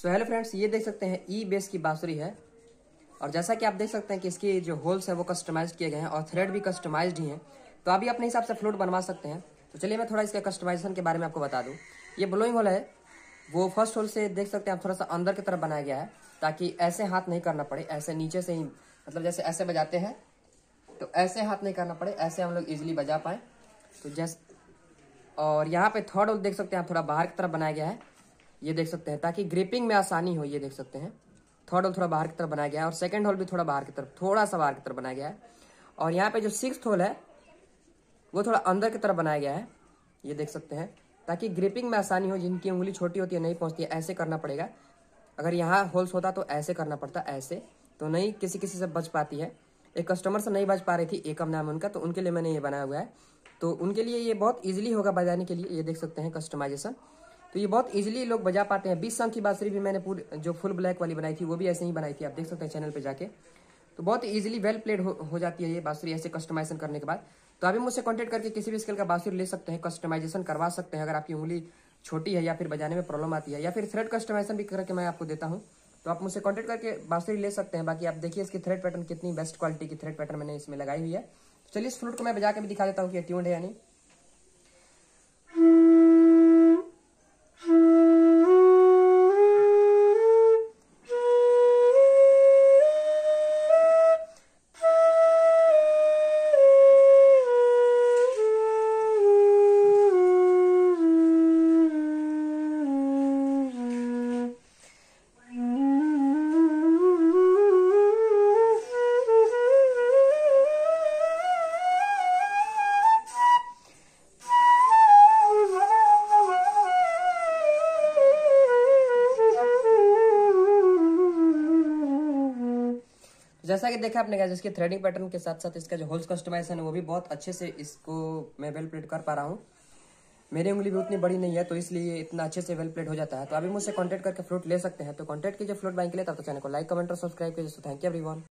So hello friends, ये देख सकते हैं ई बेस की बांसुरी है। और जैसा कि आप देख सकते हैं कि इसकी जो होल्स है वो कस्टमाइज किए गए हैं और थ्रेड भी कस्टमाइज्ड ही हैं। तो आप भी अपने हिसाब से फ्लूट बनवा सकते हैं। तो चलिए मैं थोड़ा इसके कस्टमाइजेशन के बारे में आपको बता दूं। ये ब्लोइंग होल है, वो फर्स्ट होल से देख सकते हैं आप थोड़ा सा अंदर की तरफ बनाया गया है, ताकि ऐसे हाथ नहीं करना पड़े, ऐसे नीचे से ही, मतलब जैसे ऐसे बजाते हैं तो ऐसे हाथ नहीं करना पड़े, ऐसे हम लोग इजिली बजा पाए। तो जैसे, और यहाँ पे थर्ड होल देख सकते हैं आप थोड़ा बाहर की तरफ बनाया गया है, ये देख सकते हैं, ताकि ग्रिपिंग में आसानी हो। ये देख सकते हैं थर्ड होल थोड़ा बाहर की तरफ बनाया गया है और सेकंड होल भी थोड़ा बाहर की तरफ, थोड़ा सा बाहर की तरफ बनाया गया है। और यहाँ पे जो सिक्स्थ होल है वो थोड़ा अंदर की तरफ बनाया गया है, ये देख सकते हैं, ताकि ग्रिपिंग में आसानी हो। जिनकी उंगली छोटी होती है, नहीं पहुंचती है, ऐसे करना पड़ेगा। अगर यहाँ होल्स होता तो ऐसे करना पड़ता, ऐसे तो नहीं किसी किसी से बच पाती है। एक कस्टमर से नहीं बच पा रही थी, एकम नाम उनका, तो उनके लिए मैंने ये बनाया हुआ है। तो उनके लिए ये बहुत इजीली होगा बजाने के लिए। ये देख सकते हैं कस्टमाइजेशन, तो ये बहुत इजीली लोग बजा पाते हैं। 20 संख की बांसुरी भी मैंने पूरी जो फुल ब्लैक वाली बनाई थी वो भी ऐसे ही बनाई थी, आप देख सकते हैं चैनल पे जाके। तो बहुत इजीली वेल प्लेड हो जाती है ये बांसुरी ऐसे कस्टमाइजेशन करने के बाद। तो अभी मुझसे कांटेक्ट करके किसी भी स्केल का बांसुरी ले सकते हैं, कस्टमाइजेशन करवा सकते हैं। अगर आपकी उंगली छोटी है या फिर बजाने में प्रॉब्लम आती है, या फिर थ्रेड कस्टमाइजेशन भी करके मैं आपको देता हूँ, तो आप मुझसे कांटेक्ट करके बांसुरी ले सकते हैं। बाकी आप देखिए इसकी थ्रेड पैटर्न कितनी बेस्ट क्वालिटी की थ्रेड पैटर्न मैंने इसमें लगाई हुई है। चलिए इस फ्लूट को मैं बजा के भी दिखा देता हूँ कि ट्यून्ड है या नहीं। जैसा कि देखा आपने, इसके थ्रेडिंग पैटर्न के साथ साथ इसका जो होल्स कस्टमाइजेशन है वो भी बहुत अच्छे से इसको मैं वेल प्लेट कर पा रहा हूँ। मेरी उंगली भी उतनी बड़ी नहीं है, तो इसलिए इतना अच्छे से वेल प्लेट हो जाता है। तो अभी मुझसे कांटेक्ट करके फ्लूट ले सकते हैं। तो कांटेक्ट कीजिए फ्लूट बाइंग के लिए। तब तो चैनल को लाइक, कमेंट और सब्सक्राइब कीजिए। Thank you everyone.